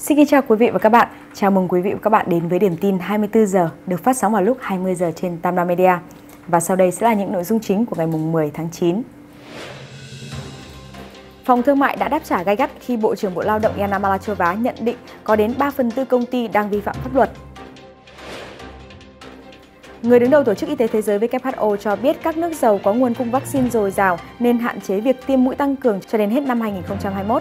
Xin kính chào quý vị và các bạn. Chào mừng quý vị và các bạn đến với điểm tin 24 giờ được phát sóng vào lúc 20 giờ trên Tam Đa Media. Và sau đây sẽ là những nội dung chính của ngày 10 tháng 9. Phòng Thương mại đã đáp trả gay gắt khi Bộ trưởng Bộ Lao động Yana Malachova nhận định có đến 3/4 công ty đang vi phạm pháp luật. Người đứng đầu Tổ chức Y tế Thế giới WHO cho biết các nước giàu có nguồn cung vaccine dồi dào nên hạn chế việc tiêm mũi tăng cường cho đến hết năm 2021.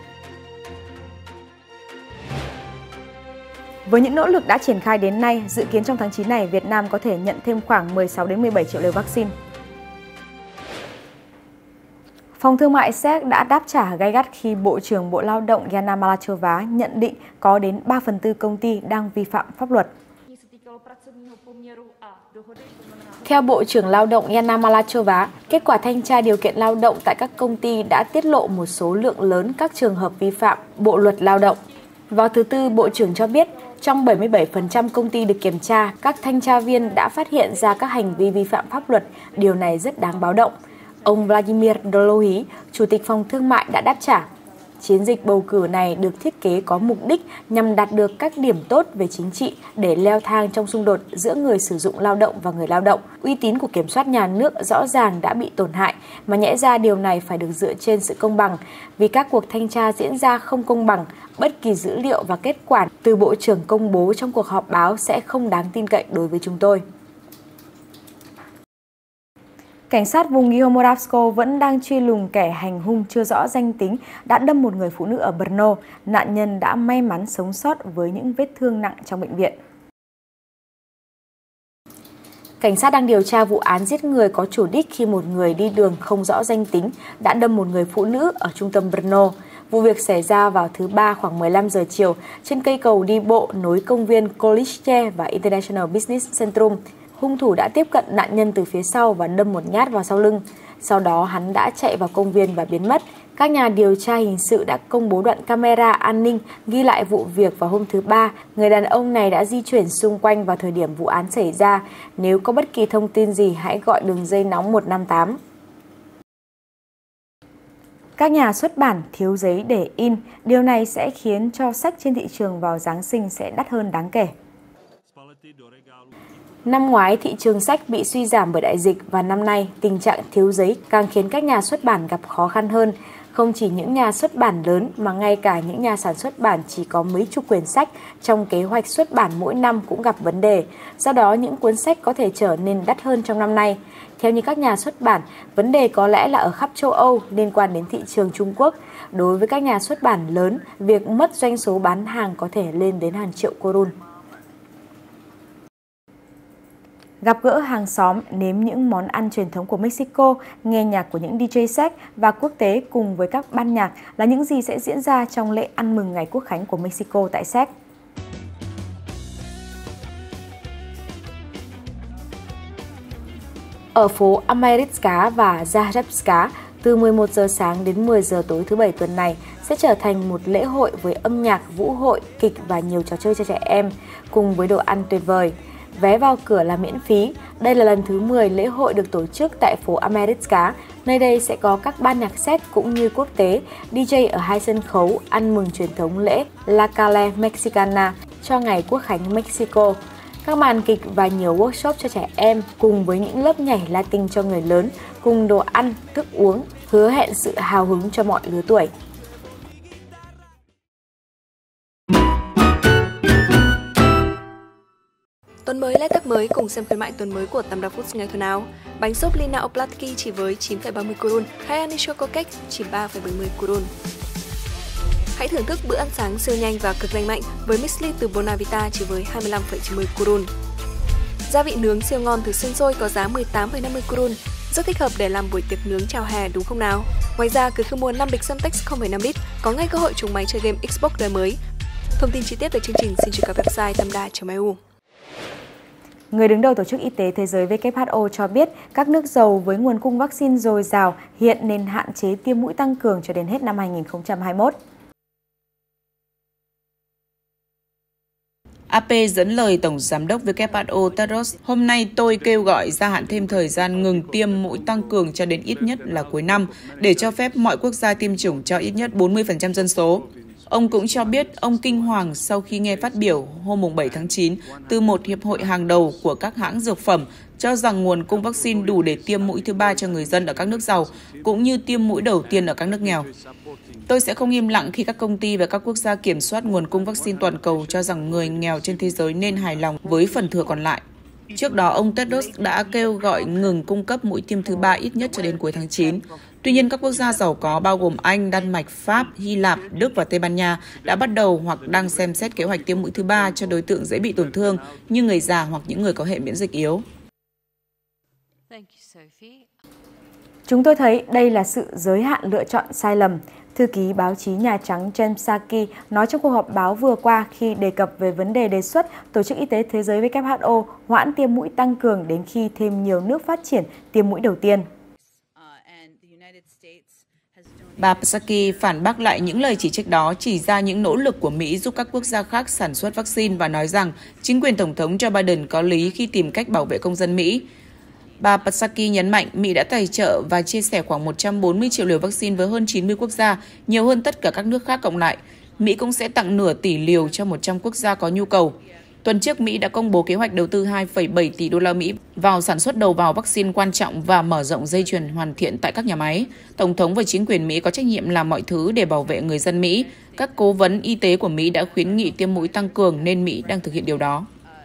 Với những nỗ lực đã triển khai đến nay, dự kiến trong tháng 9 này, Việt Nam có thể nhận thêm khoảng 16 đến 17 triệu liều vaccine. Phòng Thương mại Séc đã đáp trả gay gắt khi Bộ trưởng Bộ Lao động Yana Malachova nhận định có đến 3/4 công ty đang vi phạm pháp luật. Theo Bộ trưởng Lao động Yana Malachova, kết quả thanh tra điều kiện lao động tại các công ty đã tiết lộ một số lượng lớn các trường hợp vi phạm Bộ luật Lao động. Vào thứ Tư, Bộ trưởng cho biết, trong 77% công ty được kiểm tra, các thanh tra viên đã phát hiện ra các hành vi vi phạm pháp luật. Điều này rất đáng báo động. Ông Vladimir Dolohy, Chủ tịch Phòng Thương mại đã đáp trả. Chiến dịch bầu cử này được thiết kế có mục đích nhằm đạt được các điểm tốt về chính trị để leo thang trong xung đột giữa người sử dụng lao động và người lao động. Uy tín của kiểm soát nhà nước rõ ràng đã bị tổn hại, mà nhẽ ra điều này phải được dựa trên sự công bằng. Vì các cuộc thanh tra diễn ra không công bằng, bất kỳ dữ liệu và kết quả từ Bộ trưởng công bố trong cuộc họp báo sẽ không đáng tin cậy đối với chúng tôi. Cảnh sát vùng Gihomodavsko vẫn đang truy lùng kẻ hành hung chưa rõ danh tính đã đâm một người phụ nữ ở Brno. Nạn nhân đã may mắn sống sót với những vết thương nặng trong bệnh viện. Cảnh sát đang điều tra vụ án giết người có chủ đích khi một người đi đường không rõ danh tính đã đâm một người phụ nữ ở trung tâm Brno. Vụ việc xảy ra vào thứ Ba khoảng 15 giờ chiều trên cây cầu đi bộ nối công viên Kolice và International Business Centrum. Hung thủ đã tiếp cận nạn nhân từ phía sau và đâm một nhát vào sau lưng. Sau đó hắn đã chạy vào công viên và biến mất. Các nhà điều tra hình sự đã công bố đoạn camera an ninh ghi lại vụ việc vào hôm thứ Ba. Người đàn ông này đã di chuyển xung quanh vào thời điểm vụ án xảy ra. Nếu có bất kỳ thông tin gì, hãy gọi đường dây nóng 158. Các nhà xuất bản thiếu giấy để in. Điều này sẽ khiến cho sách trên thị trường vào Giáng sinh sẽ đắt hơn đáng kể. Năm ngoái, thị trường sách bị suy giảm bởi đại dịch và năm nay, tình trạng thiếu giấy càng khiến các nhà xuất bản gặp khó khăn hơn. Không chỉ những nhà xuất bản lớn mà ngay cả những nhà sản xuất bản chỉ có mấy chục quyển sách trong kế hoạch xuất bản mỗi năm cũng gặp vấn đề. Do đó, những cuốn sách có thể trở nên đắt hơn trong năm nay. Theo như các nhà xuất bản, vấn đề có lẽ là ở khắp châu Âu liên quan đến thị trường Trung Quốc. Đối với các nhà xuất bản lớn, việc mất doanh số bán hàng có thể lên đến hàng triệu korun. Gặp gỡ hàng xóm, nếm những món ăn truyền thống của Mexico, nghe nhạc của những DJ Séc và quốc tế cùng với các ban nhạc là những gì sẽ diễn ra trong lễ ăn mừng Ngày Quốc khánh của Mexico tại Séc. Ở phố Americka và Zahradska, từ 11 giờ sáng đến 10 giờ tối thứ Bảy tuần này sẽ trở thành một lễ hội với âm nhạc, vũ hội, kịch và nhiều trò chơi cho trẻ em, cùng với đồ ăn tuyệt vời. Vé vào cửa là miễn phí. Đây là lần thứ 10 lễ hội được tổ chức tại phố Americka. Nơi đây sẽ có các ban nhạc Séc cũng như quốc tế, DJ ở hai sân khấu ăn mừng truyền thống lễ La Calle Mexicana cho Ngày Quốc khánh Mexico. Các màn kịch và nhiều workshop cho trẻ em cùng với những lớp nhảy Latin cho người lớn cùng đồ ăn, thức uống, hứa hẹn sự hào hứng cho mọi lứa tuổi. Tuần mới Letech mới cùng xem khuyến mại tuần mới của Tam Đa Foods ngày tuần nào. Bánh xốp Lina Oplatki chỉ với 9,30 korun, hay Ani Choco Cake chỉ 3,70 korun. Hãy thưởng thức bữa ăn sáng siêu nhanh và cực lành mạnh với Mixly từ Bonavita chỉ với 25,90 korun. Gia vị nướng siêu ngon từ Sensoi có giá 18,50 korun, rất thích hợp để làm buổi tiệc nướng chào hè đúng không nào? Ngoài ra, cứ mua 5 bịch Semtex 0,5 lít có ngay cơ hội trúng máy chơi game Xbox đời mới. Thông tin chi tiết về chương trình xin truy cập website tamda.eu. Người đứng đầu Tổ chức Y tế Thế giới WHO cho biết các nước giàu với nguồn cung vaccine dồi dào hiện nên hạn chế tiêm mũi tăng cường cho đến hết năm 2021. AP dẫn lời Tổng Giám đốc WHO Tedros, hôm nay tôi kêu gọi gia hạn thêm thời gian ngừng tiêm mũi tăng cường cho đến ít nhất là cuối năm, để cho phép mọi quốc gia tiêm chủng cho ít nhất 40% dân số. Ông cũng cho biết ông kinh hoàng sau khi nghe phát biểu hôm 7 tháng 9 từ một hiệp hội hàng đầu của các hãng dược phẩm cho rằng nguồn cung vaccine đủ để tiêm mũi thứ 3 cho người dân ở các nước giàu, cũng như tiêm mũi đầu tiên ở các nước nghèo. Tôi sẽ không im lặng khi các công ty và các quốc gia kiểm soát nguồn cung vaccine toàn cầu cho rằng người nghèo trên thế giới nên hài lòng với phần thừa còn lại. Trước đó, ông Tedros đã kêu gọi ngừng cung cấp mũi tiêm thứ 3 ít nhất cho đến cuối tháng 9. Tuy nhiên, các quốc gia giàu có bao gồm Anh, Đan Mạch, Pháp, Hy Lạp, Đức và Tây Ban Nha đã bắt đầu hoặc đang xem xét kế hoạch tiêm mũi thứ 3 cho đối tượng dễ bị tổn thương như người già hoặc những người có hệ miễn dịch yếu. Chúng tôi thấy đây là sự giới hạn lựa chọn sai lầm, thư ký báo chí Nhà Trắng Jen Psaki nói trong cuộc họp báo vừa qua khi đề cập về vấn đề đề xuất Tổ chức Y tế Thế giới WHO hoãn tiêm mũi tăng cường đến khi thêm nhiều nước phát triển tiêm mũi đầu tiên. Bà Psaki phản bác lại những lời chỉ trích đó, chỉ ra những nỗ lực của Mỹ giúp các quốc gia khác sản xuất vaccine và nói rằng chính quyền Tổng thống Joe Biden có lý khi tìm cách bảo vệ công dân Mỹ. Bà Psaki nhấn mạnh Mỹ đã tài trợ và chia sẻ khoảng 140 triệu liều vaccine với hơn 90 quốc gia, nhiều hơn tất cả các nước khác cộng lại. Mỹ cũng sẽ tặng nửa tỷ liều cho 100 quốc gia có nhu cầu. Tuần trước, Mỹ đã công bố kế hoạch đầu tư 2,7 tỷ đô la Mỹ vào sản xuất đầu vào vaccine quan trọng và mở rộng dây chuyền hoàn thiện tại các nhà máy. Tổng thống và chính quyền Mỹ có trách nhiệm làm mọi thứ để bảo vệ người dân Mỹ. Các cố vấn y tế của Mỹ đã khuyến nghị tiêm mũi tăng cường nên Mỹ đang thực hiện điều đó.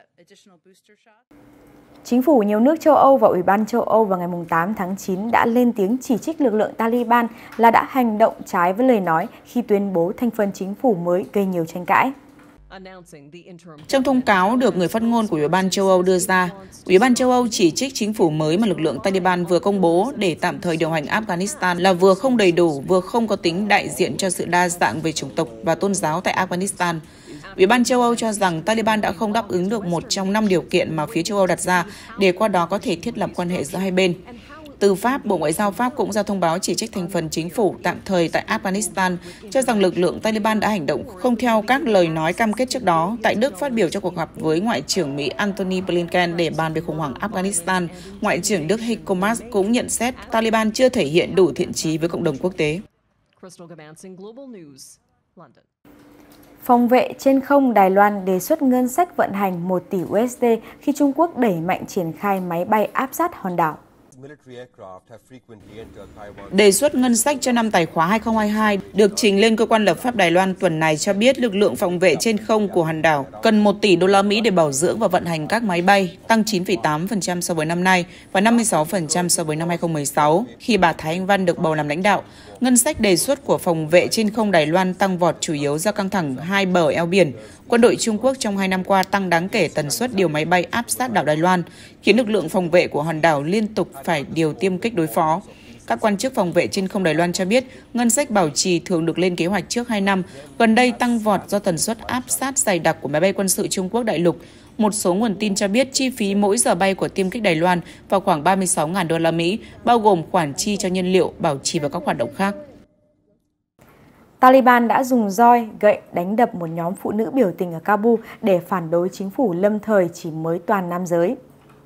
Chính phủ nhiều nước châu Âu và Ủy ban châu Âu vào ngày 8 tháng 9 đã lên tiếng chỉ trích lực lượng Taliban là đã hành động trái với lời nói khi tuyên bố thành phần chính phủ mới gây nhiều tranh cãi. Trong thông cáo được người phát ngôn của Ủy ban châu Âu đưa ra, Ủy ban châu Âu chỉ trích chính phủ mới mà lực lượng Taliban vừa công bố để tạm thời điều hành Afghanistan là vừa không đầy đủ, vừa không có tính đại diện cho sự đa dạng về chủng tộc và tôn giáo tại Afghanistan. Ủy ban châu Âu cho rằng Taliban đã không đáp ứng được một trong 5 điều kiện mà phía châu Âu đặt ra để qua đó có thể thiết lập quan hệ giữa hai bên. Từ Pháp, Bộ Ngoại giao Pháp cũng ra thông báo chỉ trích thành phần chính phủ tạm thời tại Afghanistan, cho rằng lực lượng Taliban đã hành động không theo các lời nói cam kết trước đó. Tại Đức, phát biểu trong cuộc gặp với Ngoại trưởng Mỹ Antony Blinken để bàn về khủng hoảng Afghanistan, Ngoại trưởng Đức Heiko Maas cũng nhận xét Taliban chưa thể hiện đủ thiện chí với cộng đồng quốc tế. Phòng vệ trên không Đài Loan đề xuất ngân sách vận hành 1 tỷ USD khi Trung Quốc đẩy mạnh triển khai máy bay áp sát hòn đảo. Đề xuất ngân sách cho năm tài khóa 2022 được trình lên cơ quan lập pháp Đài Loan tuần này cho biết lực lượng phòng vệ trên không của hòn đảo cần 1 tỷ đô la Mỹ để bảo dưỡng và vận hành các máy bay, tăng 9,8% so với năm nay và 56% so với năm 2016 khi bà Thái Anh Văn được bầu làm lãnh đạo. Ngân sách đề xuất của phòng vệ trên không Đài Loan tăng vọt chủ yếu do căng thẳng hai bờ eo biển. Quân đội Trung Quốc trong 2 năm qua tăng đáng kể tần suất điều máy bay áp sát đảo Đài Loan, khiến lực lượng phòng vệ của hòn đảo liên tục phải điều tiêm kích đối phó. Các quan chức phòng vệ trên không Đài Loan cho biết, ngân sách bảo trì thường được lên kế hoạch trước 2 năm, gần đây tăng vọt do tần suất áp sát dày đặc của máy bay quân sự Trung Quốc đại lục. Một số nguồn tin cho biết chi phí mỗi giờ bay của tiêm kích Đài Loan vào khoảng 36.000 đô la Mỹ, bao gồm khoản chi cho nhân liệu, bảo trì và các hoạt động khác. Taliban đã dùng roi, gậy đánh đập một nhóm phụ nữ biểu tình ở Kabul để phản đối chính phủ lâm thời chỉ mới toàn nam giới.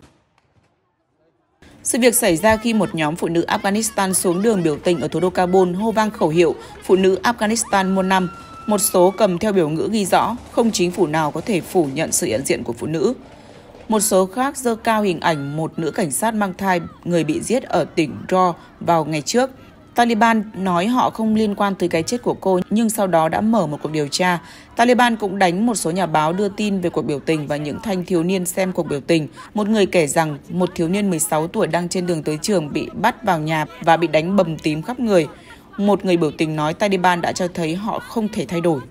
Sự việc xảy ra khi một nhóm phụ nữ Afghanistan xuống đường biểu tình ở thủ đô Kabul hô vang khẩu hiệu Phụ nữ Afghanistan muôn năm. Một số cầm theo biểu ngữ ghi rõ không chính phủ nào có thể phủ nhận sự hiện diện của phụ nữ. Một số khác giơ cao hình ảnh một nữ cảnh sát mang thai người bị giết ở tỉnh Raw vào ngày trước. Taliban nói họ không liên quan tới cái chết của cô nhưng sau đó đã mở một cuộc điều tra. Taliban cũng đánh một số nhà báo đưa tin về cuộc biểu tình và những thanh thiếu niên xem cuộc biểu tình. Một người kể rằng một thiếu niên 16 tuổi đang trên đường tới trường bị bắt vào nhà và bị đánh bầm tím khắp người. Một người biểu tình nói Taliban đã cho thấy họ không thể thay đổi.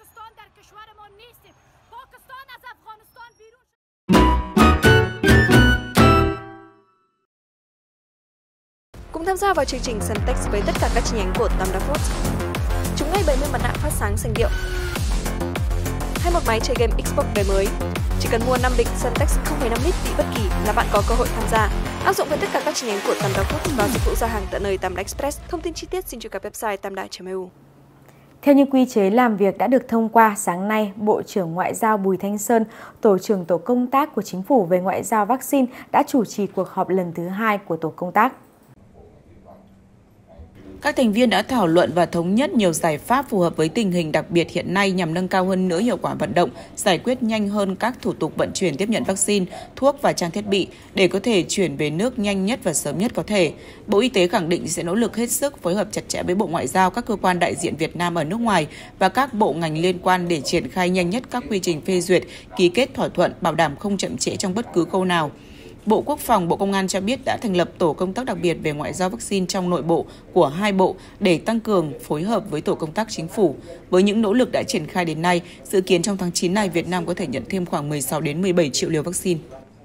Cùng tham gia vào chương trình Suntex với tất cả các chi nhánh của Tam Đa Foods. Chúng ngay 70 mặt nạ phát sáng xanh điệu hay một máy chơi game Xbox đời mới. Chỉ cần mua 5 bịch Suntex 0,5 lít vị bất kỳ là bạn có cơ hội tham gia. Áp dụng với tất cả các chi nhánh của Tam Đa Foods và dịch vụ giao hàng tận nơi Tam Đa Express. Thông tin chi tiết xin truy cập website tamda.eu. Theo như quy chế làm việc đã được thông qua, sáng nay, Bộ trưởng Ngoại giao Bùi Thanh Sơn, Tổ trưởng Tổ công tác của Chính phủ về ngoại giao vaccine đã chủ trì cuộc họp lần thứ 2 của Tổ công tác. Các thành viên đã thảo luận và thống nhất nhiều giải pháp phù hợp với tình hình đặc biệt hiện nay nhằm nâng cao hơn nữa hiệu quả vận động, giải quyết nhanh hơn các thủ tục vận chuyển tiếp nhận vaccine, thuốc và trang thiết bị để có thể chuyển về nước nhanh nhất và sớm nhất có thể. Bộ Y tế khẳng định sẽ nỗ lực hết sức phối hợp chặt chẽ với Bộ Ngoại giao, các cơ quan đại diện Việt Nam ở nước ngoài và các bộ ngành liên quan để triển khai nhanh nhất các quy trình phê duyệt, ký kết thỏa thuận, bảo đảm không chậm trễ trong bất cứ khâu nào. Bộ Quốc phòng, Bộ Công an cho biết đã thành lập tổ công tác đặc biệt về ngoại giao vaccine trong nội bộ của hai bộ để tăng cường phối hợp với tổ công tác chính phủ. Với những nỗ lực đã triển khai đến nay, dự kiến trong tháng 9 này Việt Nam có thể nhận thêm khoảng 16 đến 17 triệu liều vaccine.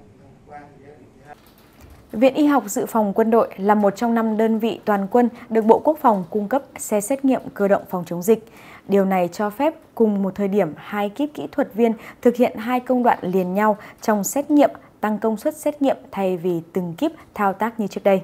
Viện Y học Dự phòng Quân đội là một trong 5 đơn vị toàn quân được Bộ Quốc phòng cung cấp xe xét nghiệm cơ động phòng chống dịch. Điều này cho phép cùng một thời điểm 2 kíp kỹ thuật viên thực hiện 2 công đoạn liền nhau trong xét nghiệm, tăng công suất xét nghiệm thay vì từng kíp thao tác như trước đây.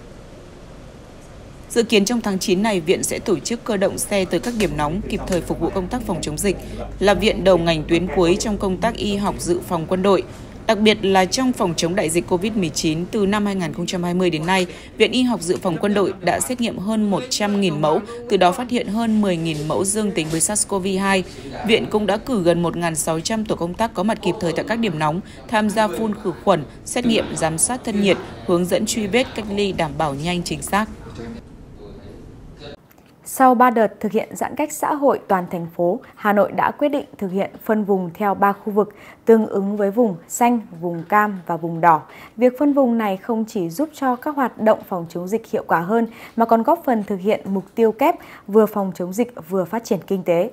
Dự kiến trong tháng 9 này, Viện sẽ tổ chức cơ động xe tới các điểm nóng kịp thời phục vụ công tác phòng chống dịch, là viện đầu ngành tuyến cuối trong công tác y học dự phòng quân đội. Đặc biệt là trong phòng chống đại dịch COVID-19 từ năm 2020 đến nay, Viện Y học Dự phòng Quân đội đã xét nghiệm hơn 100.000 mẫu, từ đó phát hiện hơn 10.000 mẫu dương tính với SARS-CoV-2. Viện cũng đã cử gần 1.600 tổ công tác có mặt kịp thời tại các điểm nóng, tham gia phun khử khuẩn, xét nghiệm, giám sát thân nhiệt, hướng dẫn truy vết, cách ly đảm bảo nhanh chính xác. Sau 3 đợt thực hiện giãn cách xã hội toàn thành phố, Hà Nội đã quyết định thực hiện phân vùng theo 3 khu vực, tương ứng với vùng xanh, vùng cam và vùng đỏ. Việc phân vùng này không chỉ giúp cho các hoạt động phòng chống dịch hiệu quả hơn, mà còn góp phần thực hiện mục tiêu kép vừa phòng chống dịch vừa phát triển kinh tế.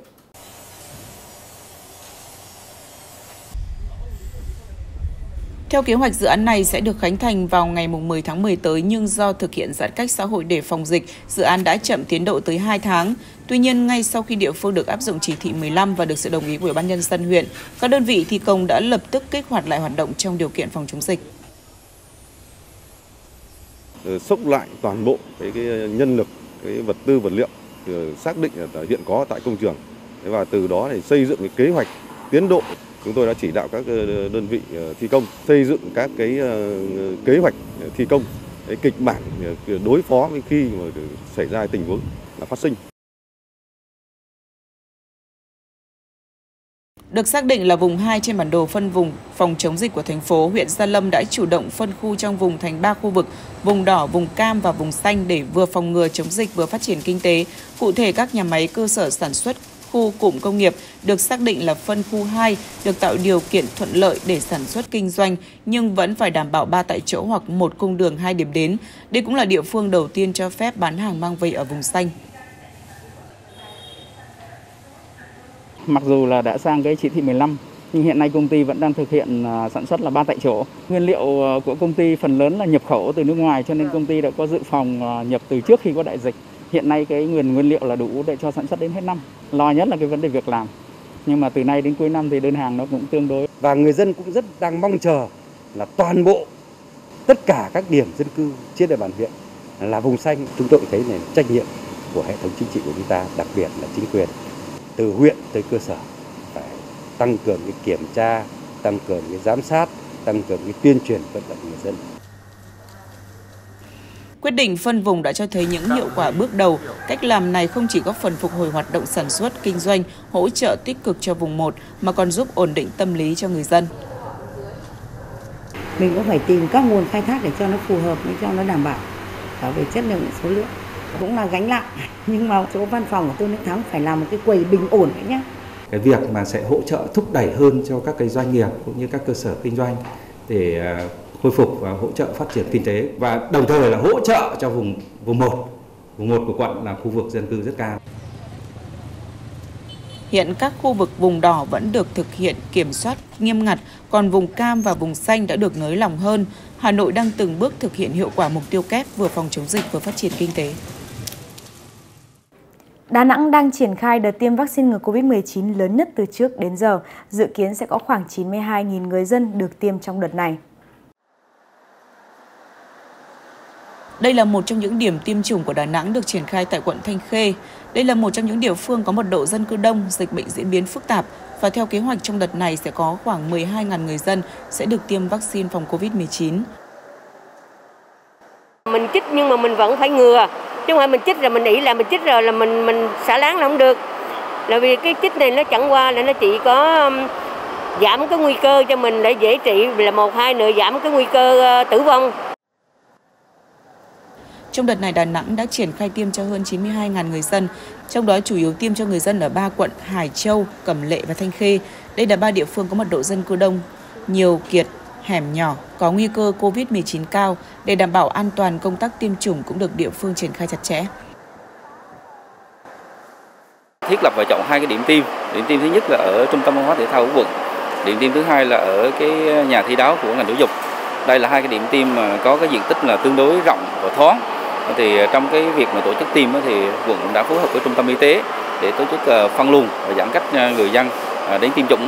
Theo kế hoạch, dự án này sẽ được khánh thành vào ngày 10 tháng 10 tới, nhưng do thực hiện giãn cách xã hội để phòng dịch, dự án đã chậm tiến độ tới 2 tháng. Tuy nhiên, ngay sau khi địa phương được áp dụng chỉ thị 15 và được sự đồng ý của Ủy ban nhân dân huyện, các đơn vị thi công đã lập tức kích hoạt lại hoạt động trong điều kiện phòng chống dịch. Xốc lại toàn bộ cái nhân lực, cái vật tư vật liệu xác định là hiện có tại công trường, và từ đó để xây dựng cái kế hoạch tiến độ. Chúng tôi đã chỉ đạo các đơn vị thi công xây dựng các cái kế hoạch thi công, cái kịch bản đối phó với khi mà xảy ra tình huống là phát sinh. Được xác định là vùng 2 trên bản đồ phân vùng phòng chống dịch của thành phố, huyện Gia Lâm đã chủ động phân khu trong vùng thành 3 khu vực, vùng đỏ, vùng cam và vùng xanh để vừa phòng ngừa chống dịch vừa phát triển kinh tế. Cụ thể, các nhà máy, cơ sở sản xuất, khu cụm công nghiệp được xác định là phân khu 2 được tạo điều kiện thuận lợi để sản xuất kinh doanh nhưng vẫn phải đảm bảo 3 tại chỗ hoặc 1 cung đường 2 điểm đến. Đây cũng là địa phương đầu tiên cho phép bán hàng mang về ở vùng xanh. Mặc dù là đã sang cái chỉ thị 15 nhưng hiện nay công ty vẫn đang thực hiện sản xuất là 3 tại chỗ. Nguyên liệu của công ty phần lớn là nhập khẩu từ nước ngoài, cho nên công ty đã có dự phòng nhập từ trước khi có đại dịch. Hiện nay cái nguyên liệu là đủ để cho sản xuất đến hết năm. Lo nhất là cái vấn đề việc làm. Nhưng mà từ nay đến cuối năm thì đơn hàng nó cũng tương đối. Và người dân cũng rất đang mong chờ là toàn bộ tất cả các điểm dân cư trên địa bàn huyện là vùng xanh. Chúng tôi cũng thấy là trách nhiệm của hệ thống chính trị của chúng ta, đặc biệt là chính quyền từ huyện tới cơ sở phải tăng cường cái kiểm tra, tăng cường cái giám sát, tăng cường cái tuyên truyền vận động người dân. Quyết định phân vùng đã cho thấy những hiệu quả bước đầu. Cách làm này không chỉ góp phần phục hồi hoạt động sản xuất, kinh doanh, hỗ trợ tích cực cho vùng 1, mà còn giúp ổn định tâm lý cho người dân. Mình cũng phải tìm các nguồn khai thác để cho nó phù hợp, để cho nó đảm bảo cả về chất lượng, số lượng. Cũng là gánh nặng, nhưng mà chỗ văn phòng của Tôn Đức Thắng phải làm một cái quầy bình ổn đấy nhé. Cái việc mà sẽ hỗ trợ thúc đẩy hơn cho các cái doanh nghiệp cũng như các cơ sở kinh doanh để khôi phục và hỗ trợ phát triển kinh tế, và đồng thời là hỗ trợ cho vùng 1. Vùng 1 của quận là khu vực dân cư rất cao. Hiện các khu vực vùng đỏ vẫn được thực hiện kiểm soát nghiêm ngặt, còn vùng cam và vùng xanh đã được nới lỏng hơn. Hà Nội đang từng bước thực hiện hiệu quả mục tiêu kép vừa phòng chống dịch vừa phát triển kinh tế. Đà Nẵng đang triển khai đợt tiêm vaccine ngừa COVID-19 lớn nhất từ trước đến giờ, dự kiến sẽ có khoảng 92.000 người dân được tiêm trong đợt này. Đây là một trong những điểm tiêm chủng của Đà Nẵng được triển khai tại quận Thanh Khê. Đây là một trong những địa phương có mật độ dân cư đông, dịch bệnh diễn biến phức tạp, và theo kế hoạch trong đợt này sẽ có khoảng 12.000 người dân sẽ được tiêm vaccine phòng COVID-19. Mình chích nhưng mà mình vẫn phải ngừa, không phải mình chích rồi mình nghĩ là mình chích rồi là mình xả láng là không được. Là vì cái chích này nó chẳng qua là nó chỉ có giảm cái nguy cơ cho mình để dễ trị, là 1-2 nữa giảm cái nguy cơ tử vong. Trong đợt này, Đà Nẵng đã triển khai tiêm cho hơn 92.000 người dân, trong đó chủ yếu tiêm cho người dân ở 3 quận Hải Châu, Cẩm Lệ và Thanh Khê. Đây là 3 địa phương có mật độ dân cư đông, nhiều kiệt, hẻm nhỏ, có nguy cơ COVID-19 cao. Để đảm bảo an toàn, công tác tiêm chủng cũng được địa phương triển khai chặt chẽ. Thiết lập và chọn 2 cái điểm tiêm. Điểm tiêm thứ nhất là ở Trung tâm Văn hóa Thể thao của quận. Điểm tiêm thứ hai là ở cái nhà thi đấu của ngành giáo dục. Đây là 2 cái điểm tiêm mà có cái diện tích là tương đối rộng và thoáng. Thì trong cái việc mà tổ chức tiêm thì quận cũng đã phối hợp với trung tâm y tế để tổ chức phân luồng và giãn cách người dân đến tiêm chủng.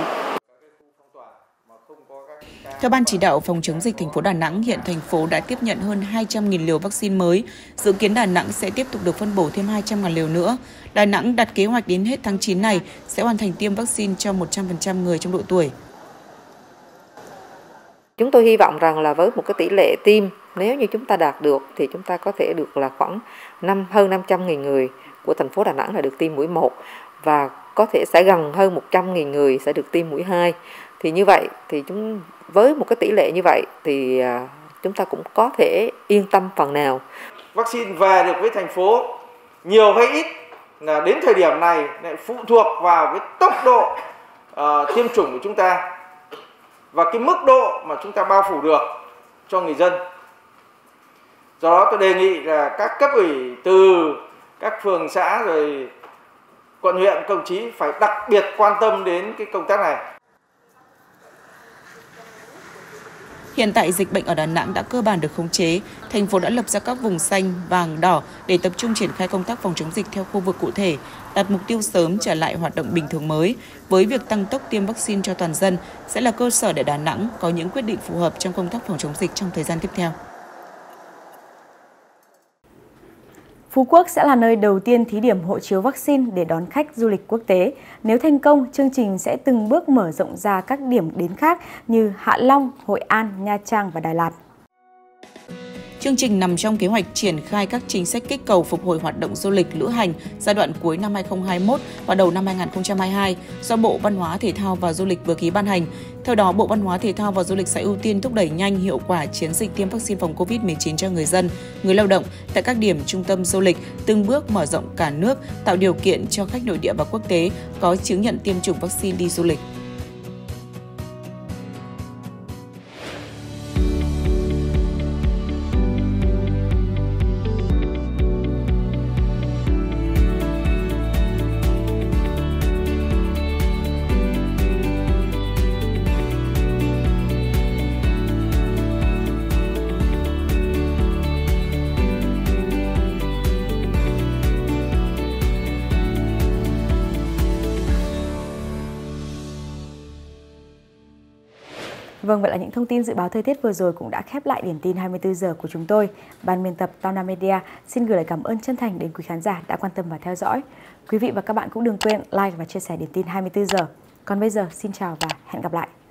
Theo Ban chỉ đạo phòng chống dịch thành phố Đà Nẵng, hiện thành phố đã tiếp nhận hơn 200.000 liều vaccine mới. Dự kiến Đà Nẵng sẽ tiếp tục được phân bổ thêm 200.000 liều nữa. Đà Nẵng đặt kế hoạch đến hết tháng 9 này sẽ hoàn thành tiêm vaccine cho 100% người trong độ tuổi. Chúng tôi hy vọng rằng là với một cái tỷ lệ tiêm, nếu như chúng ta đạt được thì chúng ta có thể được là khoảng hơn 500.000 người của thành phố Đà Nẵng là được tiêm mũi 1 và có thể sẽ gần hơn 100.000 người sẽ được tiêm mũi 2. Thì như vậy thì với một cái tỷ lệ như vậy thì chúng ta cũng có thể yên tâm phần nào. Vaccine về được với thành phố nhiều hay ít là đến thời điểm này lại phụ thuộc vào cái tốc độ tiêm chủng của chúng ta và cái mức độ mà chúng ta bao phủ được cho người dân. Do đó tôi đề nghị là các cấp ủy từ các phường xã rồi quận huyện, công chí phải đặc biệt quan tâm đến cái công tác này. Hiện tại dịch bệnh ở Đà Nẵng đã cơ bản được khống chế, thành phố đã lập ra các vùng xanh, vàng, đỏ để tập trung triển khai công tác phòng chống dịch theo khu vực cụ thể, đặt mục tiêu sớm trở lại hoạt động bình thường mới. Với việc tăng tốc tiêm vaccine cho toàn dân sẽ là cơ sở để Đà Nẵng có những quyết định phù hợp trong công tác phòng chống dịch trong thời gian tiếp theo. Phú Quốc sẽ là nơi đầu tiên thí điểm hộ chiếu vaccine để đón khách du lịch quốc tế. Nếu thành công, chương trình sẽ từng bước mở rộng ra các điểm đến khác như Hạ Long, Hội An, Nha Trang và Đà Lạt. Chương trình nằm trong kế hoạch triển khai các chính sách kích cầu phục hồi hoạt động du lịch lữ hành giai đoạn cuối năm 2021 và đầu năm 2022 do Bộ Văn hóa Thể thao và Du lịch vừa ký ban hành. Theo đó, Bộ Văn hóa Thể thao và Du lịch sẽ ưu tiên thúc đẩy nhanh hiệu quả chiến dịch tiêm vaccine phòng COVID-19 cho người dân, người lao động tại các điểm trung tâm du lịch, từng bước mở rộng cả nước, tạo điều kiện cho khách nội địa và quốc tế có chứng nhận tiêm chủng vaccine đi du lịch. Vâng, vậy là những thông tin dự báo thời tiết vừa rồi cũng đã khép lại điểm tin 24 giờ của chúng tôi. Ban biên tập Tao Nam Media xin gửi lời cảm ơn chân thành đến quý khán giả đã quan tâm và theo dõi. Quý vị và các bạn cũng đừng quên like và chia sẻ điểm tin 24 giờ. Còn bây giờ, xin chào và hẹn gặp lại.